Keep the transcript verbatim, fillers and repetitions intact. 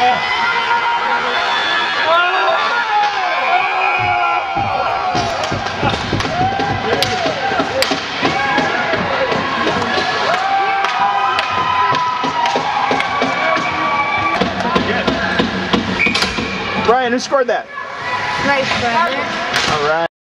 Brian, who scored that? Nice, Brian. All right.